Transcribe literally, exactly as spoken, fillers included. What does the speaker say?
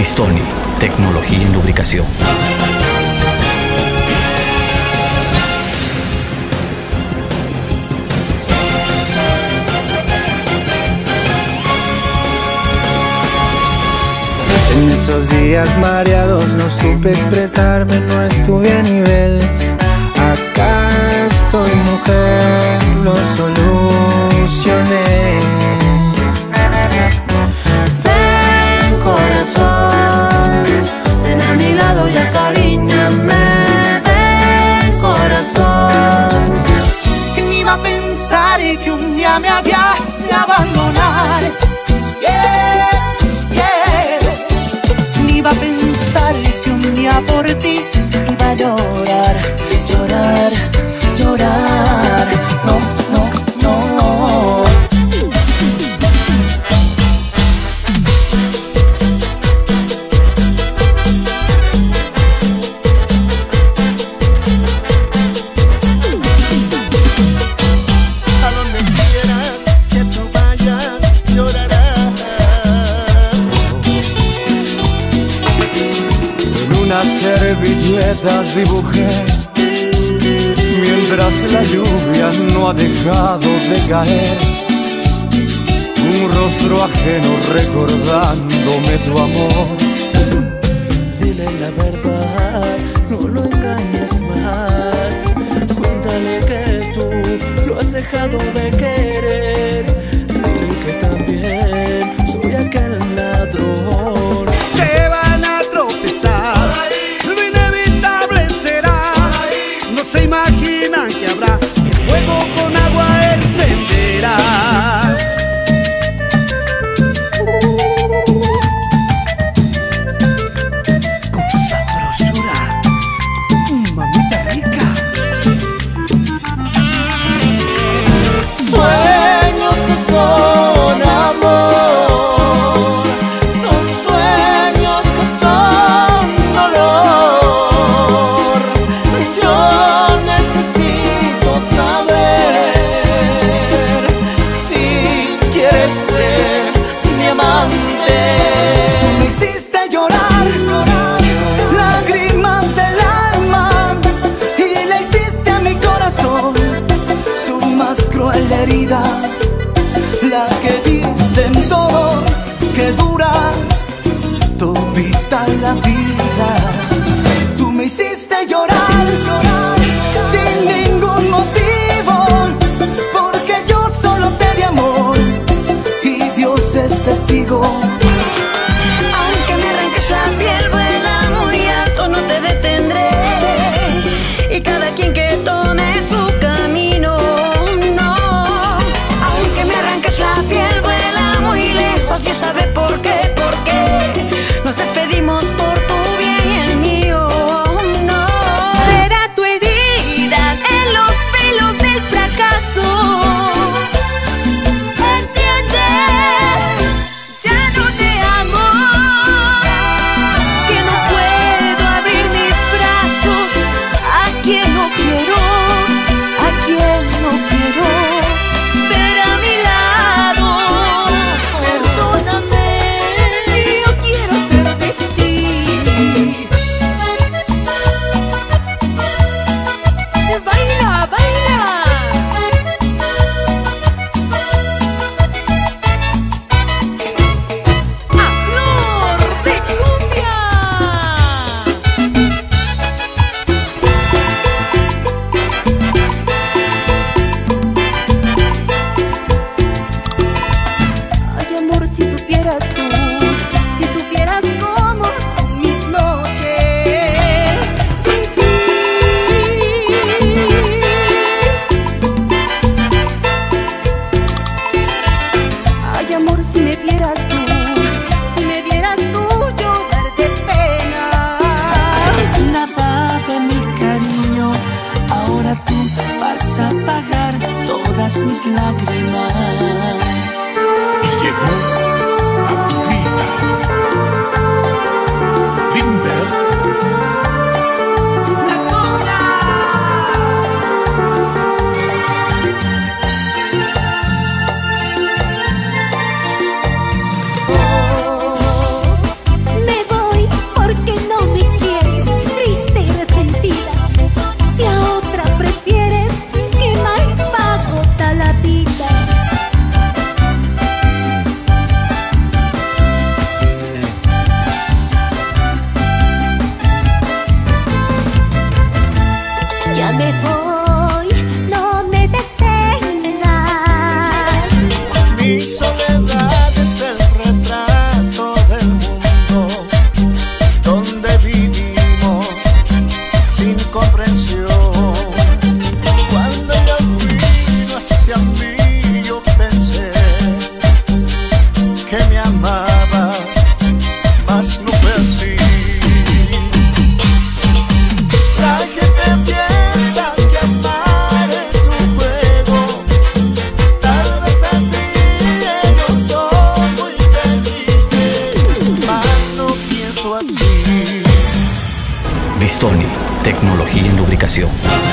Bristoni, tecnología en lubricación. En esos días mareados no supe expresarme, no estuve a nivel. Acá estoy, mujer, lo solucioné. Ven, corazón, ven a mi lado y acariñame. Ven, corazón, que ni iba a pensar que un día me habías de abandonar. Yeah, yeah. Ni iba a pensar que un día por ti iba a llorar, llorar, llorar. No, no, no. A donde quieras que tú vayas, llorarás. En unas servilletas dibujé, mientras la lluvia no ha dejado de caer, un rostro ajeno recordándome tu amor. Dile la verdad, no lo engañes más. Cuéntale que tú lo has dejado de querer. Dile que también soy aquel ladrón. Se van a tropezar, lo inevitable será. No se imaginan que habrá el fuego con agua encenderá. Con sabrosura, mamita rica. Sueños que son amor, son sueños que son dolor. Yo necesito saber si quieres ser mi amante. Me hiciste llorar, lágrimas del alma, y le hiciste a mi corazón su más cruel herida, la que dicen todos que dura todita la vida. Tú me hiciste llorar, llorar sin ningún motivo, porque yo solo te di amor y Dios es testigo. aunque me arranques la piel, vuela muy alto, no te detendré. Y cada quien que tome su camino, no. Aunque me arranques la piel, vuela muy lejos, Dios sabe por qué, por qué. Nos despedimos por tu bien y el mío, no. Será tu herida en los pelos del fracaso. ¿Entiendes? Ya no te amo, que no puedo abrir mis brazos a quien no quiero, a quien no quiero ver a mi lado. Perdóname, yo quiero ser de ti. Baila, baila. ¡A flor de cumbia! Ay, amor, si supieras tú, si supieras cómo son mis noches sin ti. Ay, amor, si me vieras tú, si me vieras tú llorar de pena. Nada de mi cariño, ahora tú vas a pagar todas mis lágrimas. Llegó a tu vida Limber. Me voy Vistoni, tecnología en lubricación.